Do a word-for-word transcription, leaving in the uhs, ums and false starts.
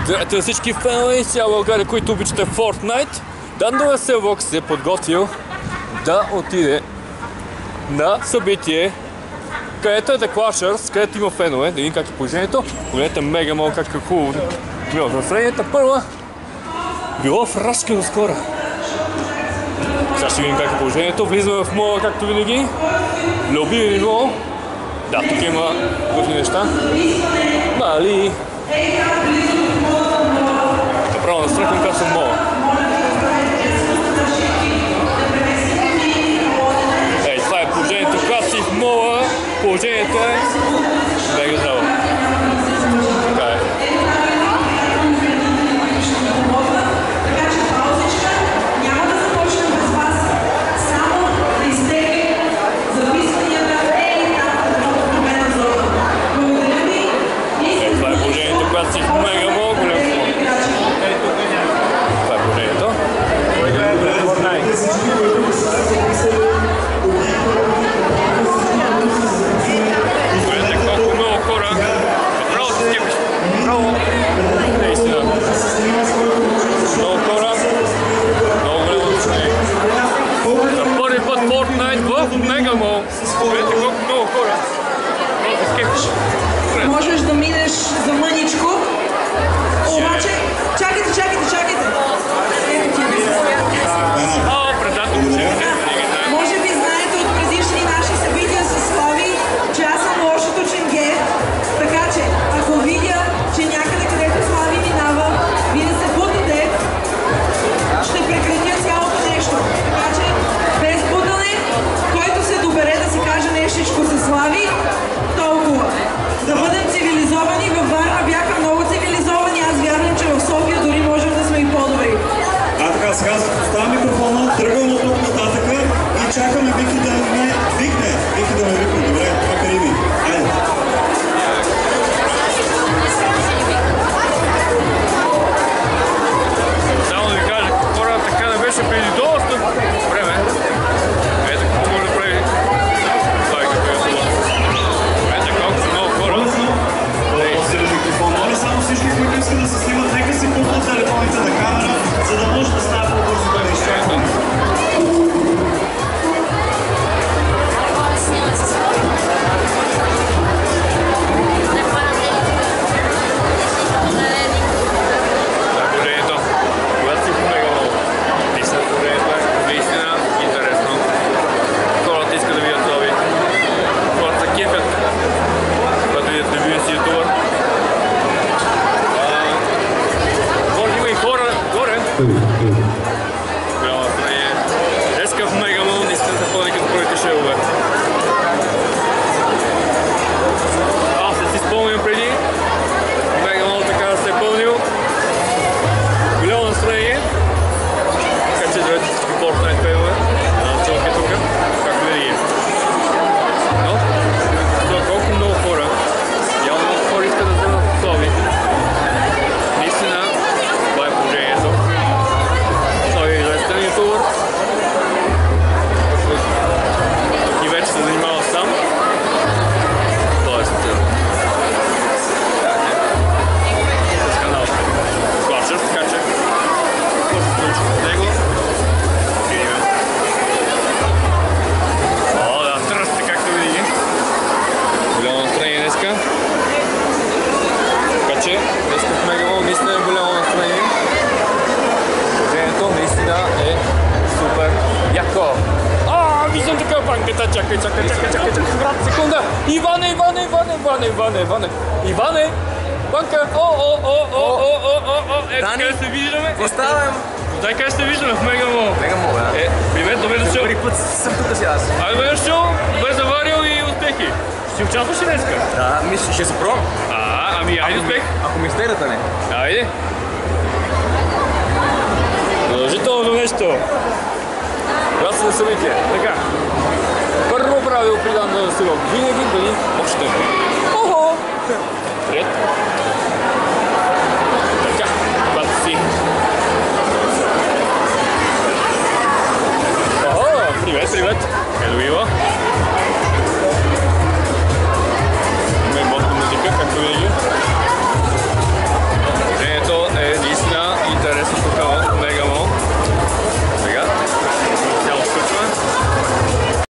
Здравейте всички фенове из цяла България, които обичате Fortnite. Дандо Селвокс се е подготвил да отиде на събитие, където е The Clashers, където има фенове. Да видим как е положението. Погледнете мега мал как е хубаво. Било настроението първа. Било в Рашка доскоро. Сега ще видим как е положението. Влизаме в мола, както винаги. Любими ниво. Да, тук има готини неща. Мали. Направо настръквам как съм мола. Ей, това е положението, когато си в мола. Положението е мега здраво. Така е. Можеш да минеш за мъничко, обаче чакайте, чакайте, чакайте. Може би знаете от предишни наши събития с Слави, че аз съм лошото ченге, така че ако видя, че някъде където Слави минава, вие да се бутате, ще прекратя цялото нещо. Така че без бутане, който се добере да си каже нещичко с Слави, толкова. Да бъдем цивилизовани, във Варна бяха много цивилизовани, аз вярвам, че в София дори можем да сме и по-добри. А така, сега поставям микрофона, тръгвам от тук нататъка и чакаме Вики да ме викне. Вики да ме викне, добре, макари ми. Айде. Само да ви кажа, хора така не беше преди доста време. Ето какво може да прави. Това е какво е това. Ето колко са много хора. Моля само всички, които искат да се снимат, нека си пуснат телефоните на камера, за да може да става по-бързо да изчакват. Днеска в Мегамол наистина се ходи като първите шелове. Аз не си спомням преди. Мегамол така да се е пълнил. Голямо настроение. Така че здравейте всички Fortnite фенове. Челки тук, както винаги. Но, това колко много хора. Явно много хора искат да вземат Слави. Наистина, това е положението. Слави е известен ютубър. Тук и вече се занимава сам. Тоест, с канал Clashers, така че какво се случва с него? Видим. О, да, тръсте, както винаги. Голямо настроение днеска. Така че, днеска в Мегамол наистина е голямо настроение. Положението наистина е супер яко. А, виждам така банката. Чакай, чакай, чакай, чакай, чакай, брат, секунда. Иване, Иване, Иване, Иване, Иване, Иване. Иване, банка. О, о, о, о, о, о, о, о. Ето къде се виждаме. Поставям. Дай къде се виждаме в Мегамол. Мегамол, да. Е, привет, добре дошъл. Първи път съм тук си аз. Ай, добре дошъл, добре заварил и успехи. Ще си участваш ли днеска? Да, мисля, ще се пробвам. А, ами айде успех. Ако ми стерята не. Айде. Продължително нещо. Това са събитие. Така. Първо правило при Дандо Селвокс. Винаги бъди общен. Охо! Привет.